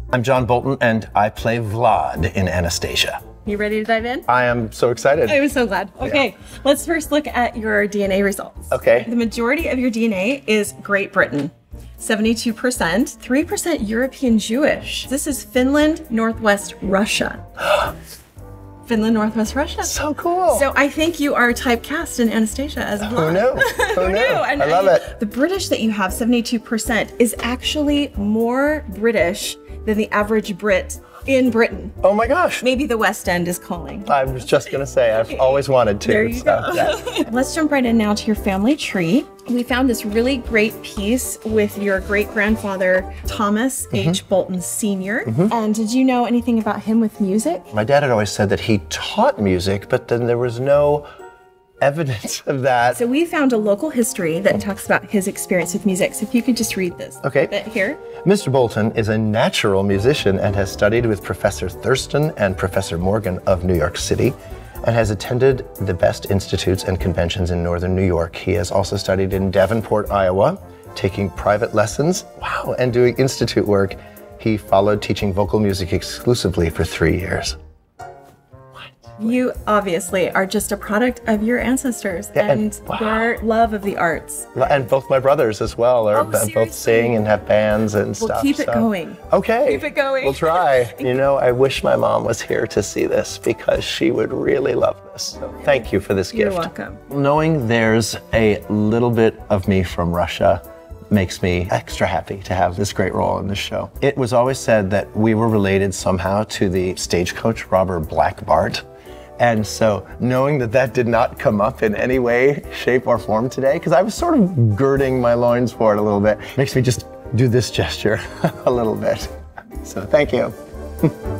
I'm John Bolton, and I play Vlad in Anastasia. You ready to dive in? I am so excited. I was so glad. Okay, let's first look at your DNA results. Okay. The majority of your DNA is Great Britain. 72%, 3% European Jewish. This is Finland, Northwest Russia. Finland, Northwest Russia. So cool. So I think you are typecast in Anastasia as well. Who knew? Who knew? And I love it. The British that you have, 72%, is actually more British than the average Brit in Britain. Oh my gosh. Maybe the West End is calling. I was just going to say, I've always wanted to. There you go. Yeah. Let's jump right in now to your family tree. We found this really great piece with your great-grandfather, Thomas H. Bolton Sr. And did you know anything about him with music? My dad had always said that he taught music, but then there was no evidence of that. So we found a local history that talks about his experience with music. So if you could just read this bit here. Mr. Bolton is a natural musician and has studied with Professor Thurston and Professor Morgan of New York City and has attended the best institutes and conventions in northern New York. He has also studied in Davenport, Iowa, taking private lessons, and doing institute work. He followed teaching vocal music exclusively for 3 years. You obviously are just a product of your ancestors and their love of the arts. And both my brothers as well are both sing and have bands and stuff. We'll keep it going. Okay. Keep it going. We'll try. You know, I wish my mom was here to see this because she would really love this. So thank you for this gift. You're welcome. Knowing there's a little bit of me from Russia makes me extra happy to have this great role in this show. It was always said that we were related somehow to the stagecoach Robert Black Bart. And so knowing that that did not come up in any way, shape, or form today, because I was sort of girding my loins for it a little bit, makes me just do this gesture a little bit. So thank you.